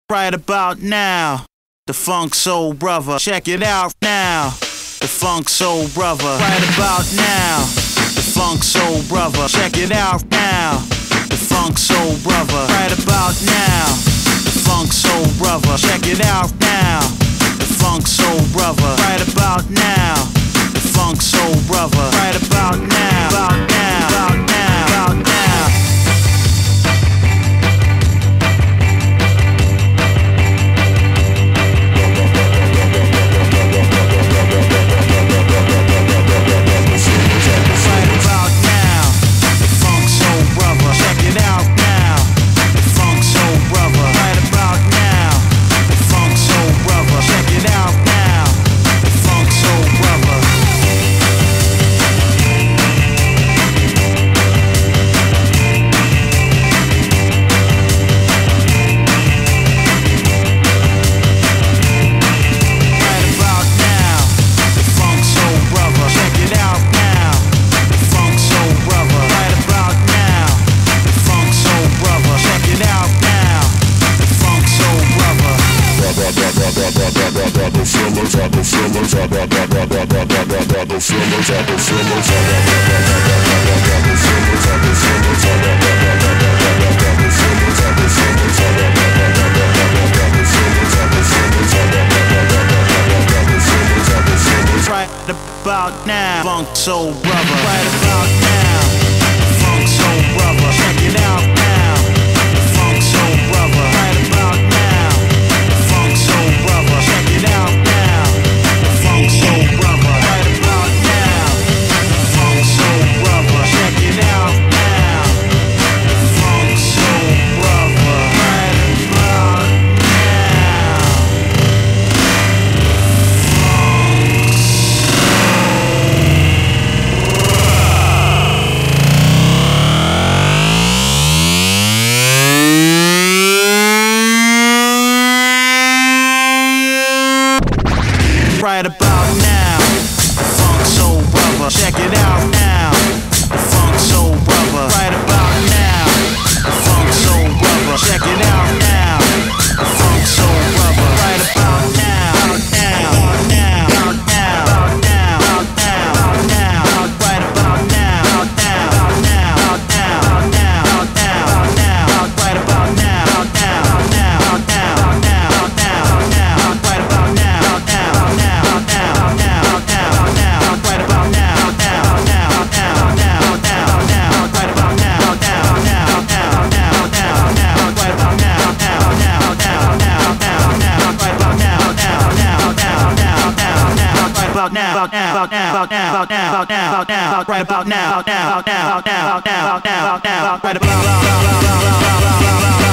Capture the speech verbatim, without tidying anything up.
right about now. The Funk Soul Brother, check it out now. The Funk Soul Brother, right about now. The Funk Soul Brother, check it out now. The Funk Soul Brother, right about now. The Funk Soul Brother, check it out now. The Funk Soul Brother, right about now. The Funk Soul Brother, right about now. About now, about now, about now. About now, Funk Soul Brother, right about now. Funk Soul Brother, check it out now. Funk Soul Brother, right about now. Funk Soul Brother, check it out now. Funk Soul Brother, right about now. Funk Soul Brother, check it out now. Funk Soul Brother, right about now. Right about now, Funk Soul Brother, check it out now. Funk Soul Brother, right about now. Funk Soul Brother, check it out now. Funk Soul Brother, right about now. Now, now, now, now, now, now, now, right about now. Now, now, now, now, now, now, right about now. Now, now, now, now, now, now, right about now. Now, now, now, now, now, now, right about now. Now, now, now, now, now, now, right about now. Now, now, now, now, now, now, right about now. Now, now, now, now, now, now, right about now. Now, now, now, now, now, now, right about now. About now, about now, about now, about now, about now, about now, right about now. Now, now, now, now, now, now, right about